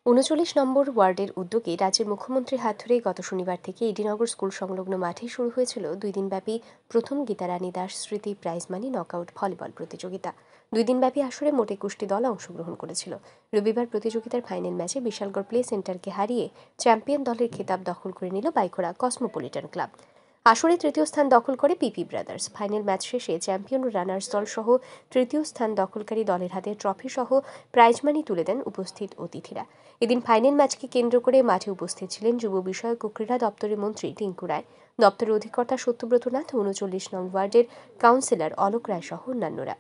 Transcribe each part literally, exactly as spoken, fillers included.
উনচল্লিশ নম্বর ওয়ার্ডের উদ্যোগে রাজ্যের মুখ্যমন্ত্রীর হাত ধরে গত শনিবার থেকে এডিনগর স্কুল সংলগ্ন মাঠে শুরু হয়েছিল দুই দিনব্যাপী প্রথম গীতারানী দাস স্মৃতি প্রাইজ মানি নকআউট ভলিবল প্রতিযোগিতা। দুই দিনব্যাপী আসরে মোট একুশটি দল অংশগ্রহণ করেছিল। রবিবার প্রতিযোগিতার ফাইনাল ম্যাচে বিশালগড় প্লে সেন্টারকে হারিয়ে চ্যাম্পিয়ন দলের খেতাব দখল করে নিল বাইখোড়া কসমোপলিটন ক্লাব। আসরে তৃতীয় স্থান দখল করে পিপি ব্রাদার্স। ফাইনাল ম্যাচ শেষে চ্যাম্পিয়ন রানার্স দল সহ তৃতীয় স্থান দখলকারী দলের হাতে ট্রফি সহ প্রাইজ মানি তুলে দেন উপস্থিত অতিথিরা। এদিন ফাইনাল ম্যাচকে কেন্দ্র করে মাঠে উপস্থিত ছিলেন যুব বিষয়ক ও ক্রীড়া দপ্তরের মন্ত্রী টিঙ্কু রায়, দপ্তরের অধিকর্তা সত্যব্রত নাথ, উনচল্লিশ নং ওয়ার্ডের কাউন্সিলর অলোক রায় সহ অন্যান্যরা।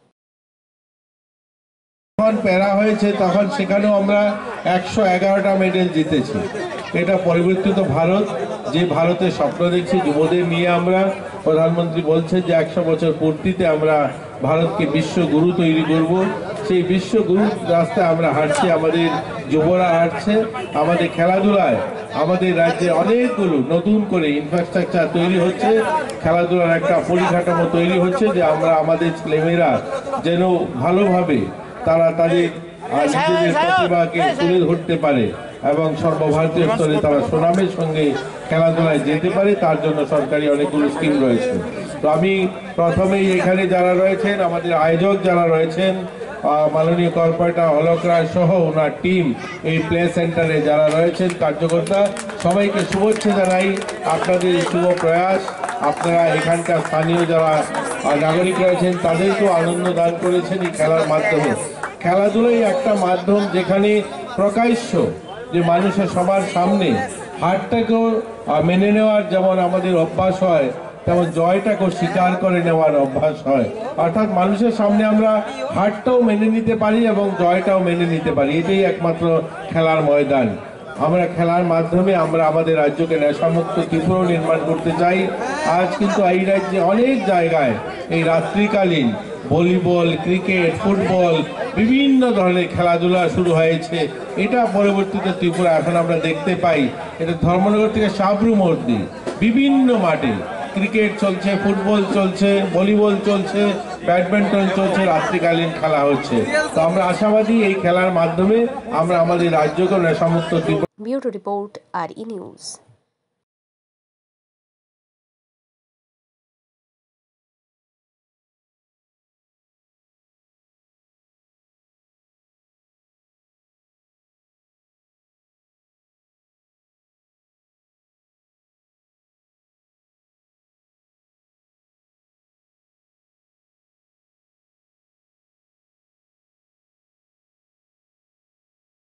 যখন প্যারা হয়েছে তখন সেখানেও আমরা একশো এগারোটা মেডেল জিতেছি। এটা পরিবর্তিত ভারত, যে ভারতের স্বপ্ন দেখছি যুবদের নিয়ে আমরা। প্রধানমন্ত্রী বলছেন যে একশো বছর পূর্তিতে আমরা ভারতকে বিশ্বগুরু তৈরি করব। সেই বিশ্বগুরু রাস্তায় আমরা হাঁটছি, আমাদের যুবরা হাঁটছে। আমাদের খেলাধুলায় আমাদের রাজ্যে অনেকগুলো নতুন করে ইনফ্রাস্ট্রাকচার তৈরি হচ্ছে, খেলাধুলার একটা পরিকাঠামো তৈরি হচ্ছে, যে আমরা আমাদের ছেলেমেয়েরা যেন ভালোভাবে তারা তাদের নিজেদের প্রতিভাকে তুলে ধরতে পারে এবং সর্বভারতীয় স্তরে তারা সুনামের সঙ্গে খেলাধুলায় যেতে পারে। তার জন্য সরকারি অনেকগুলো স্কিম রয়েছে। তো আমি প্রথমেই এখানে যারা রয়েছেন, আমাদের আয়োজক যারা রয়েছেন, মাননীয় কর্পোরেটর অলোক রায় সহ ওনার টিম, এই প্লে সেন্টারে যারা রয়েছেন কার্যকর্তা, সবাইকে শুভেচ্ছা জানাই। আপনাদের শুভ প্রয়াস, আপনারা এখানকার স্থানীয় যারা নাগরিক রয়েছেন তাদেরকেও আনন্দ দান করেছেন এই খেলার মাধ্যমে। খেলাধুলাই একটা মাধ্যম যেখানে প্রকাশ্য যে মানুষের সবার সামনে হারটাকেও মেনে নেওয়ার যেমন আমাদের অভ্যাস হয়, তেমন জয়টাকেও স্বীকার করে নেওয়ার অভ্যাস হয়। অর্থাৎ মানুষের সামনে আমরা হারটাও মেনে নিতে পারি এবং জয়টাও মেনে নিতে পারি। এটাই একমাত্র খেলার ময়দান। আমরা খেলার মাধ্যমে আমরা আমাদের রাজ্যকে নেশামুক্ত ত্রিপুরা নির্মাণ করতে চাই। আজ কিন্তু এই রাজ্যে অনেক জায়গায় এই রাত্রিকালীন ভলিবল, ক্রিকেট, ফুটবল, বিভিন্ন ধরনের খেলাধুলা শুরু হয়েছে। এটা পরবর্তীতে ত্রিপুরা এখন আমরা দেখতে পাই, এটা ধর্মনগর থেকে সাবরুম অবধি বিভিন্ন মাঠে ক্রিকেট চলছে, ফুটবল চলছে, ভলিবল চলছে, ব্যাডমিন্টন চলছে, রাত্রিকালীন খেলা হচ্ছে। তো আমরা আশাবাদী এই খেলার মাধ্যমে আমরা আমাদের রাজ্যকে নেশামুক্ত Tripura. Bureau report, R E news.